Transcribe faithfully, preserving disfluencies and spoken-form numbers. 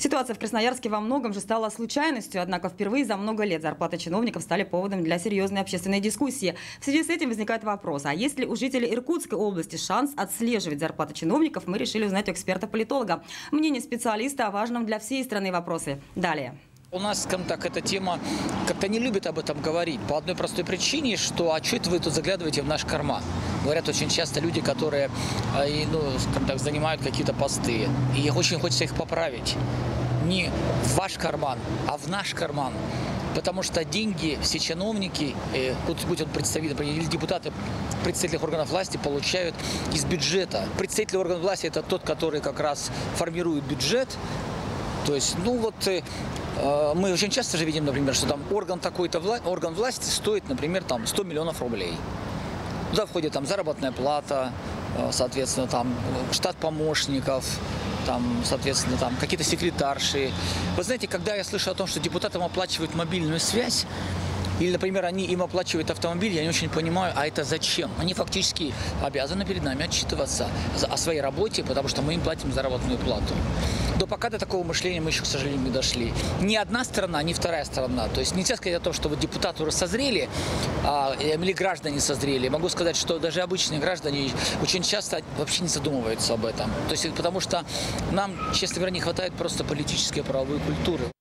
Ситуация в Красноярске во многом же стала случайностью, однако впервые за много лет зарплаты чиновников стали поводом для серьезной общественной дискуссии. В связи с этим возникает вопрос, а есть ли у жителей Иркутской области шанс отслеживать зарплаты чиновников, мы решили узнать у эксперта-политолога. Мнение специалиста о важном для всей страны вопросе. Далее. У нас, скажем так, эта тема как-то не любит об этом говорить по одной простой причине, что а что это вы тут заглядываете в наш карман? Говорят очень часто люди, которые ну, скажем так, занимают какие-то посты, и очень хочется их поправить. Не в ваш карман, а в наш карман. Потому что деньги все чиновники, будь он представитель или депутаты представительных органов власти, получают из бюджета. Представитель органов власти – это тот, который как раз формирует бюджет. То есть, ну вот, э, мы очень часто же видим, например, что там орган такой-то, вла орган власти стоит, например, там сто миллионов рублей. Туда входит там заработная плата, э, соответственно, там штат помощников, там, соответственно, там какие-то секретарши. Вы знаете, когда я слышу о том, что депутатам оплачивают мобильную связь, или, например, они им оплачивают автомобиль, я не очень понимаю, а это зачем? Они фактически обязаны перед нами отчитываться о своей работе, потому что мы им платим заработную плату. Но пока до такого мышления мы еще, к сожалению, не дошли. Ни одна сторона, ни вторая сторона. То есть нельзя сказать о том, что вот депутаты уже созрели, а, или граждане созрели. Могу сказать, что даже обычные граждане очень часто вообще не задумываются об этом. То есть потому что нам, честно говоря, не хватает просто политической и правовой культуры.